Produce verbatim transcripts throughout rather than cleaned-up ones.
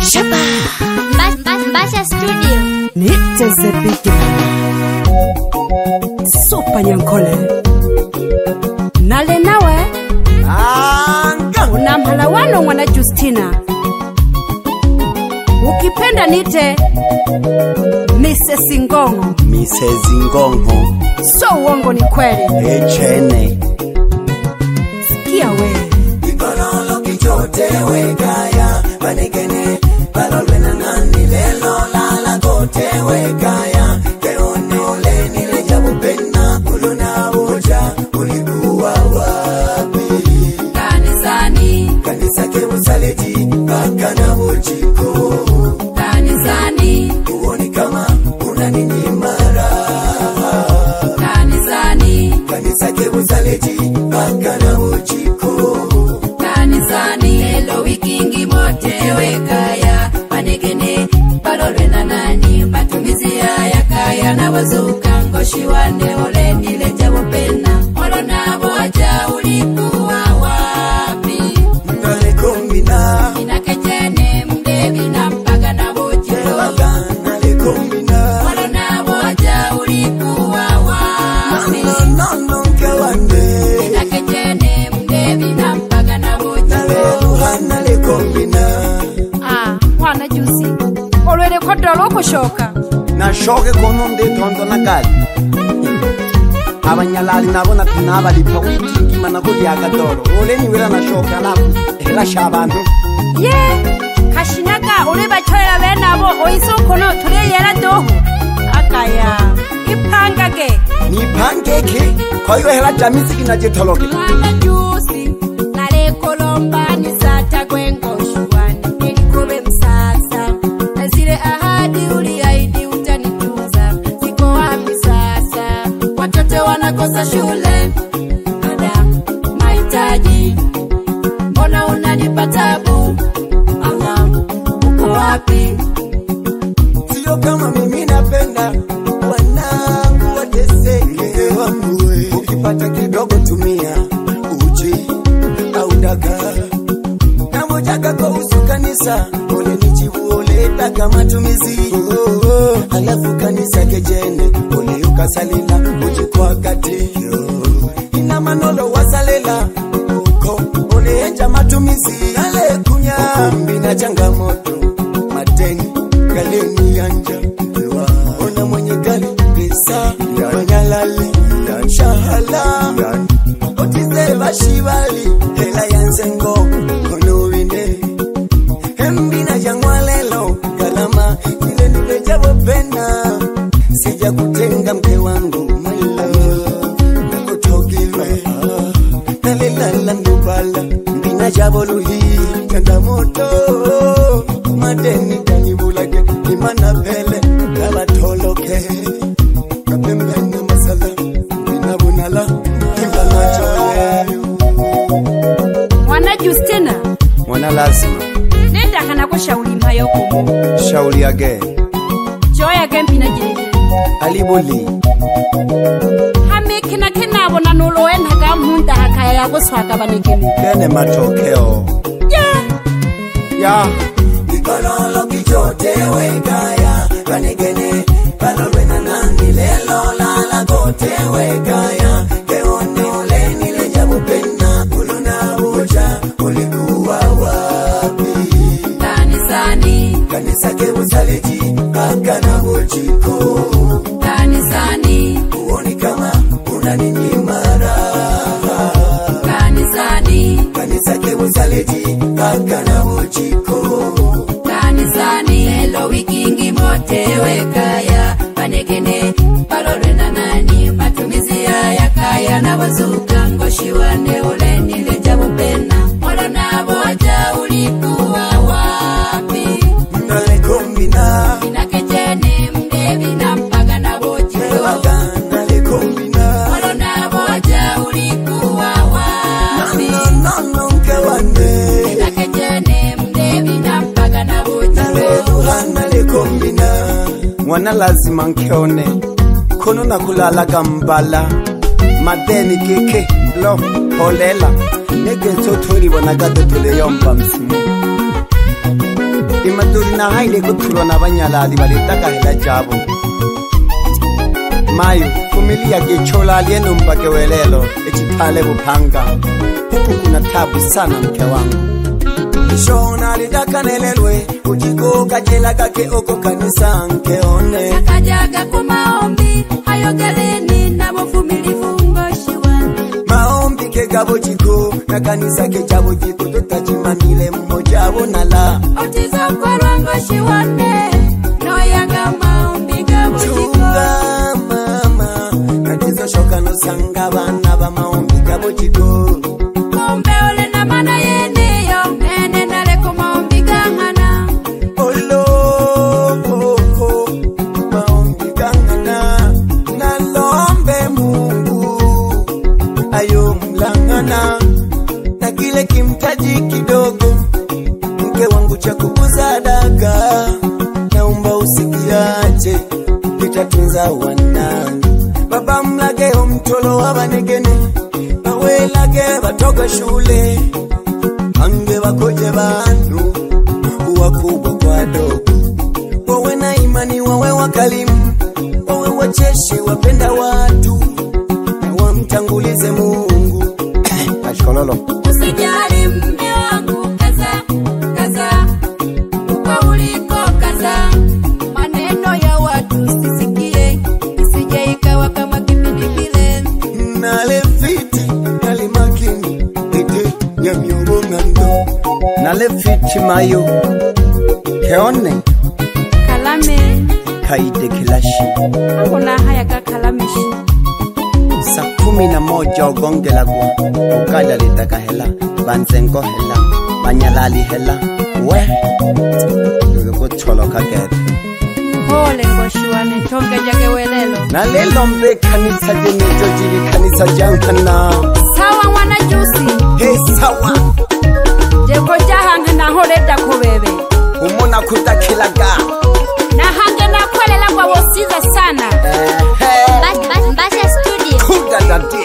Shaba Mbasha Studio Niteze bigi Super Nyankole Nale nawe Anga Unamhala wano mwana Justina Ukipenda nite Misses Ngongo Misses Ngongo So uongo ni kweli Echene Sikia we Ikololo kichote wekaya Manekene Balolwe na nani lelo lala kote wekaya Keone ole nile jabu pena Uluna uja ulikuwa wapi Kanisani Kanisa kebu saleti Baka na ujiko Kanisani Uoni kama unaninyimara Kanisani Kanisa kebu saleti Baka na ujiko Kanisani Lelo wikingi mote wekaya Manegene Balolwe na nani Matumizi ya kaya na wazuka Ngoshi wane ole nile jabu pena Olo na moja ulikuwa wapi Nale kombina Ina kechene mdevi na mpaga na bujiro Baga nale kombina Olo na moja ulikuwa wapi No no no kewande Ina kechene mdevi na mpaga na bujiro Nale luha nale kombina Ah, mwana Jusi Olwele kwa dolo kushoka Na shoke kono nde tondo na kali Abanyalali nabona tunaba lipa wiki Kima na kuli agadoro Ole ni wila na shoke alafu Hela shabandu Ye Kashinaga ule bachoela benabo Oiso kono tule yela dohu Akaya Ipangage Ni pankeke Kwa hiyo hela jamisi kinajitologe Mwana Jusi Nale kolomba ni sata gwengo shuwani Nilikobe msasa Nazile ahadi uliaidi utanituza Siko wapi sasa Watoto wanakosa shule Ada mahitaji Mbona unanipa tabu Allah uko wapi Sio kama mimi napenda wanangu wateseke wangu we. Ukipata kidogo tumia uji au daga na mojaga kwa usu kanisa ole nijibu ole daga matumizi oh, oh. Alafu kanisa kejene ole ukasalila uji kwa kati oh. Ina manolo wasalela uko ole enja matumizi ale kunya ukumbi na changamoto mateni galeni yanja ona mwenye gari pesa yanyalali shahala otize bashibali hela yanzengo konowine hembina jangwalelo kalama ile nimejabo pena sija kutenga mke wangu malo nakutogilwe nalilala ndubala mbina jabo luhi kanda moto madeni kanibulake imana pele kabatoloke kapembene masala binabunala kimbanachoye Mwana Justina mwana lazima Nenda kana ko shauli mayoko mu shauli yage Joya gempi na jeje aliboli Hame kina kina bona nolo en haga munda hakaya ya goswaka banekeni kene matokeo Yeah ya Ikololo kichote wekaya Kanegene Balolwe na nani lelo lala kote wekaya Keone ole nile jabu pena Uluna uja ulikuwa wapi Kanisani Kanisa kebu saliti Baka na ujiko Kanisani Uoni kama unaninyimara Kanisani Kanisa kebu saliti Baka na ujiko Kanisani Elo wikingi mote wekaya Manegene Balolwe na nani Matumizi ya kaya na wazuka Ngoshi wane ole nile jabu pena Mola na boja ulikuwa wapi Nale kombina Ina kejene mdevi na mpaga na bojiro Baga nale kombina Mola na boja ulikuwa wapi No no no kewande Ina kejene mdevi na mpaga na bojiro Nale kombina Mwana lazima nkeone Kono na kulala gambala Madeni keke Lo holela Nege so tori wanagado tule yomba msimu Imaduri na haile kuthulwa na banyalali balitakahela jabo mayo familia ke chola lieno mpake welelo echithale buphanga huku kuna tabu sana mke wangu shona litakanelelwe ujiko kajela kake oko kanisa nkeone akajaga kwa maombi hayogeleni na wavumilivu ngoshiwane maombi ke gabo jiko na kanisa ke jabo jiko tutachimamile mmoja bonala otizo kwa ngoshiwane no yanga maombi gabo jiko mama natizo shoka no sanga bana ba maombi gabo jiko kombe ole na mana yene yo nene nale ko maombi gangana olo oh, maombi gangana na lombe Mungu ayo mlangana na kile kimtaji kidogo mke wangu cha kukuza daga naomba usikiache nitatunza wanangu baba mlage umtolo wabanegene bawelage batoka shule ange bakoje bantu wakubwa kwa dogo wawe na imani wawe wakalimu wawe wacheshi wapenda watu na wamtangulize Mungu Ashkololo usijali mme wangu kaza kaza uko uliko kaza maneno ya watu sisikie isije ikawa kama kipindi kile nale fiti nale makini ete nyamyongo ngando nale fiti mayo keone kalame kaide kilashi hakuna haya ka kalameshi sa kumi na moja ogongela kwa ukala litakahela banzengo hela banyalali hela we lugo cholo kagere pole ngoshiwane tonge jage welelo na lelo mbe kanisa jenejo jili kanisa jankana sawa mwana jusi he sawa jeko jahanga na holeta kubebe umona kutakilaga na hange na kolela kwa wosiza sana Basha Studio. kuda dadi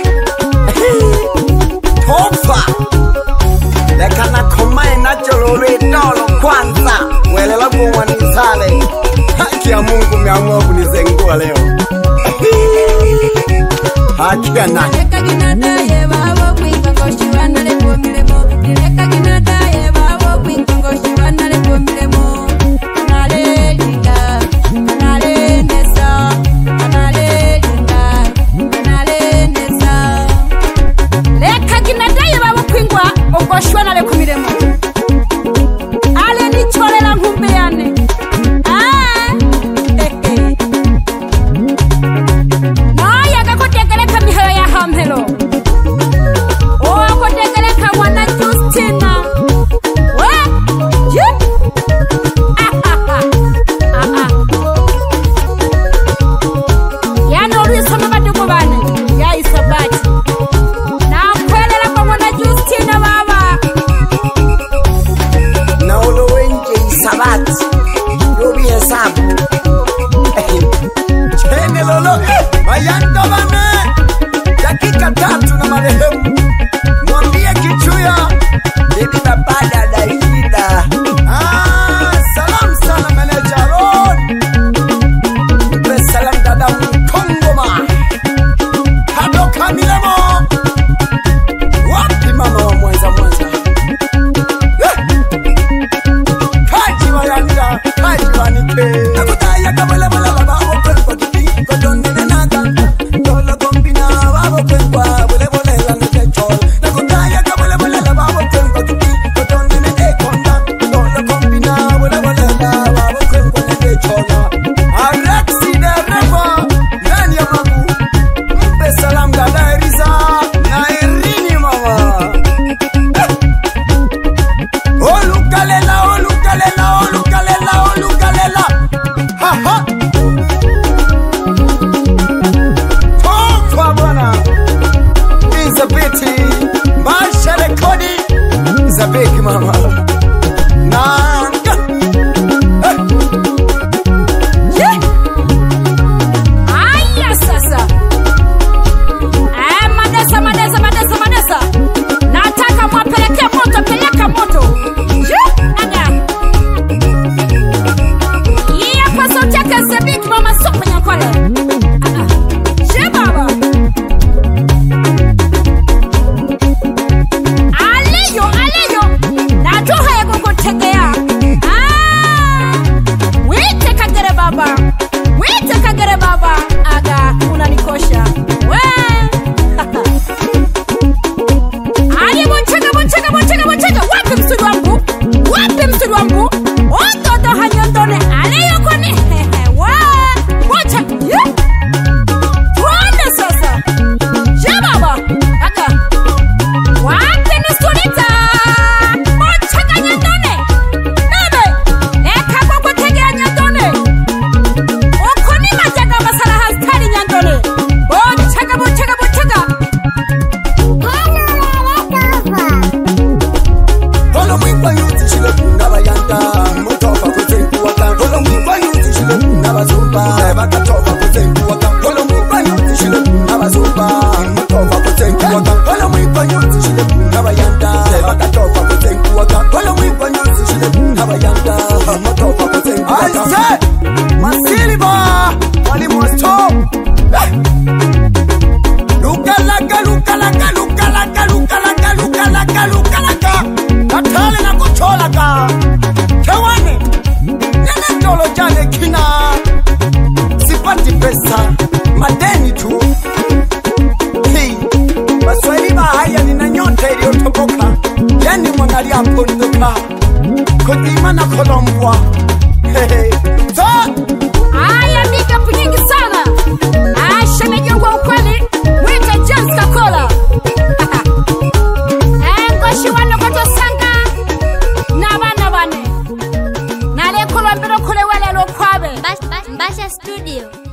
tofa lekana komae na jolore dolo kwanza welela kuwanisale haki ya Mungu meamua kunizengua leo haki ya nani Nileka ginadaye babo kwinga ngoshiwana le pomilemo Nileka ginadaye babo kwinga ngoshiwana le pomilemo Nale linda, nale nesa Nale linda, nale nesa leka ginadaye babo kwingwa ogoshwana le kumiremo ale ni cholela ngumbe yane ah eh eh no yaga kotegeleka mihayo ya hamhe kutima na kolombwa. Hey, so Aya big up nyingi sana. Ah, shemeji wangu wa ukweli, mwite James Kakola. Eh, ngoshi wano koto sanga. Na bana bane. Na le kolombero kule wale lo kwabe. Mbasha Studio.